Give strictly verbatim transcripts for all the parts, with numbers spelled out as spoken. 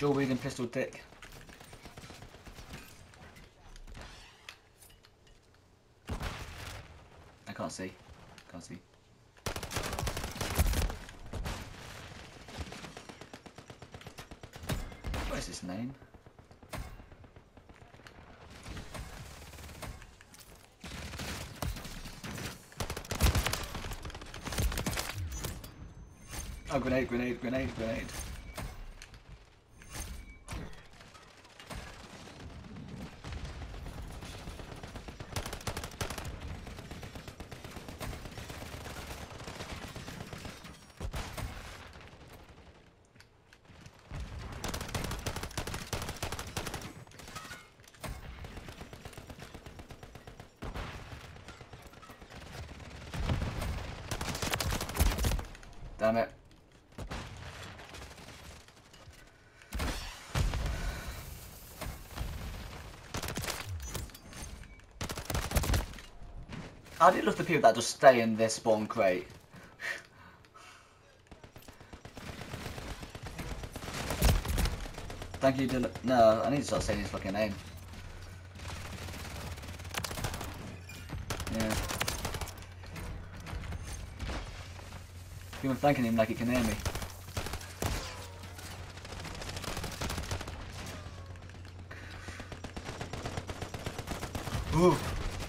Dual wielding pistol dick. I can't see. Can't see. What is his name? Oh, grenade, grenade, grenade, grenade. Damn it. I do love the people that just stay in this spawn crate. Thank you, Dylan. No, I need to start saying his fucking name. Yeah. Even thanking him like he can hear me. Ooh.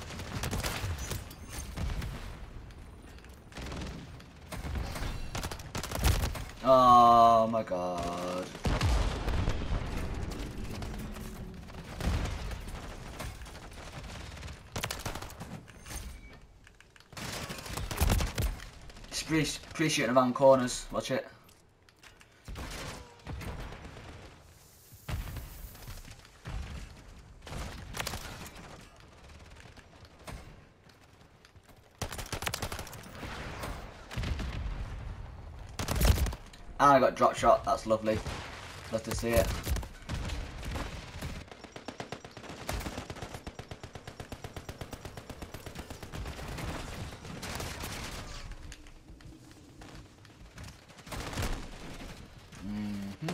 Oh my god. Just appreciating around corners. Watch it. And I got drop shot. That's lovely. Love to see it. Mm-hmm.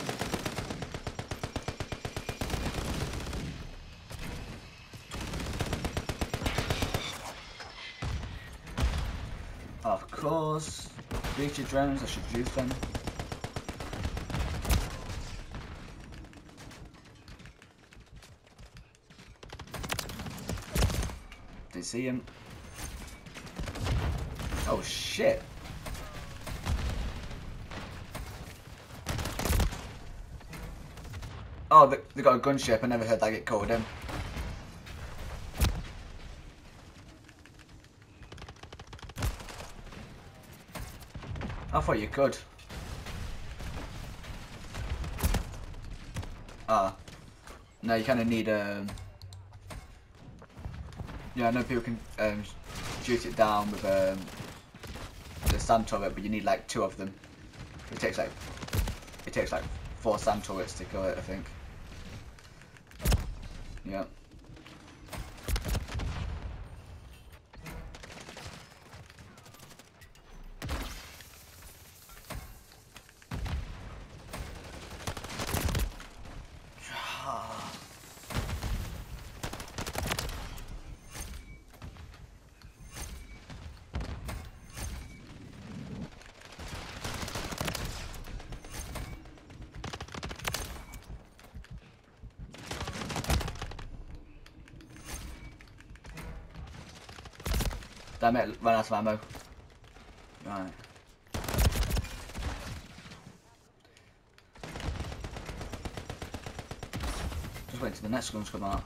Of course. Breach your drones. I should use them. Did see him? Oh shit! Oh, they, they got a gunship. I never heard that get called in. I thought you could. Ah, no, you kind of need a. Um, Yeah, I know people can um, shoot it down with um, the sand turret, but you need like two of them. It takes like it takes like four sand turrets to kill it, I think. Yeah. Damn it, run out of ammo. Right. Just wait till the next one's come out.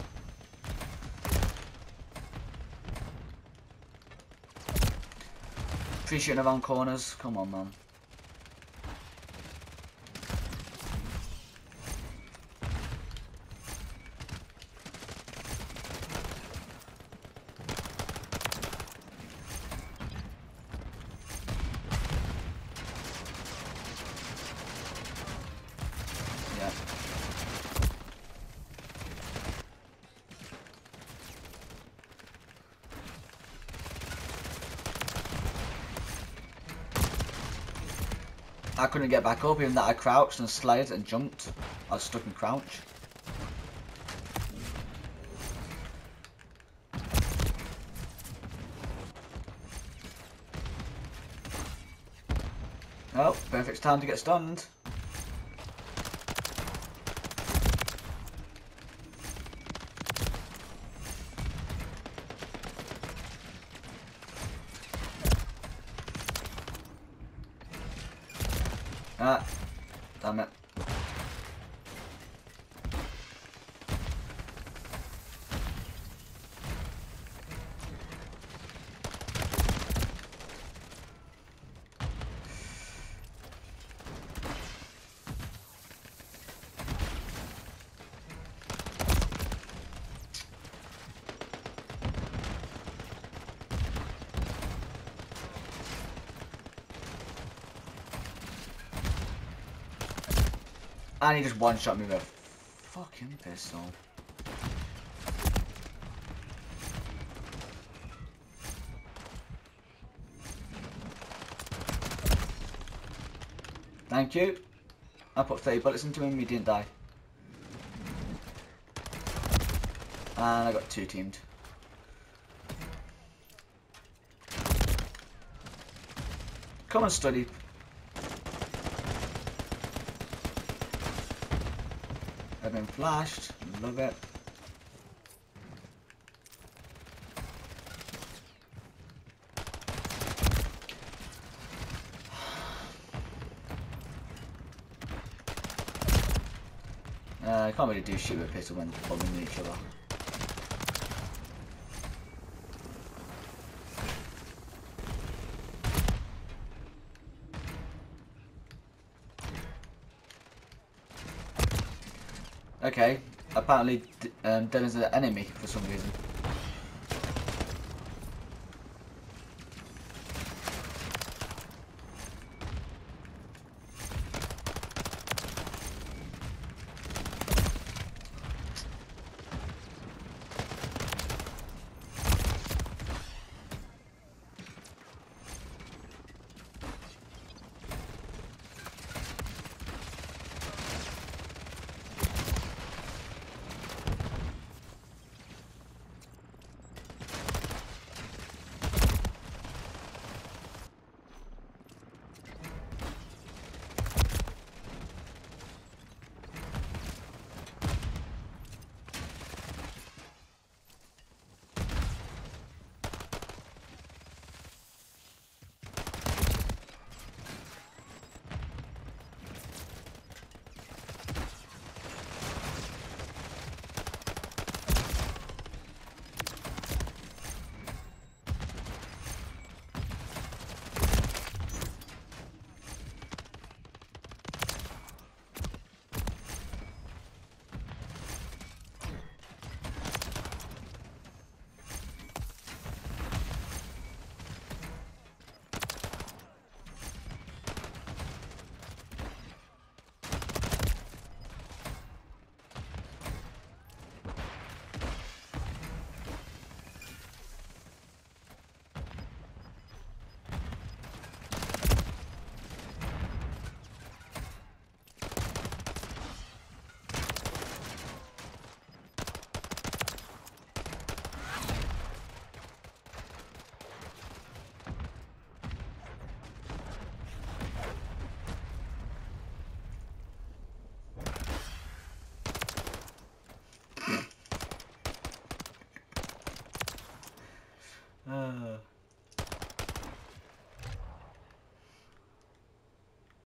Appreciating around corners. Come on, man. Yeah. I couldn't get back up even that I crouched and slid and jumped. I was stuck in crouch. Oh, perfect time to get stunned. Ah, damn it. And he just one-shot me with a fucking pistol. Thank you. I put thirty bullets into him, he didn't die. And I got two teamed. Come on, study. I've been flashed. Love it. Uh, I can't really do shit with a pistol when bombing each other. Okay, apparently um, Devon's an enemy for some reason.